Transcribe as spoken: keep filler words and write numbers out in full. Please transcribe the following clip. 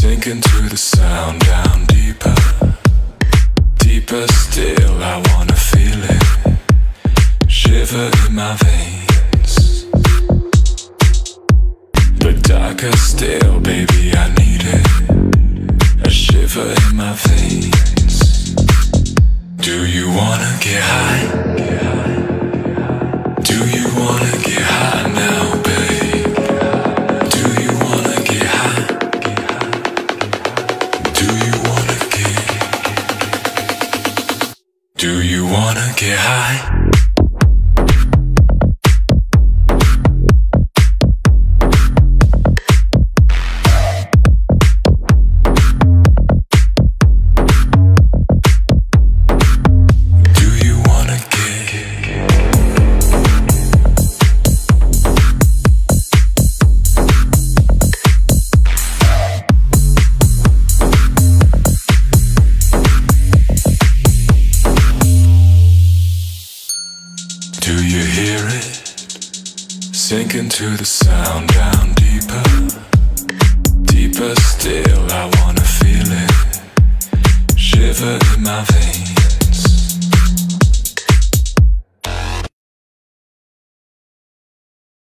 Sinking to the sound, down deeper, deeper still. I wanna feel it, shiver in my veins. But darker still, baby, I need it, a shiver in my veins. Do you wanna get high? Do you wanna get high now, babe? Do you wanna get high? Do you wanna get Do you wanna get high? Do you hear it? Sinking to the sound, down deeper, deeper still. I wanna feel it, shiver in my veins.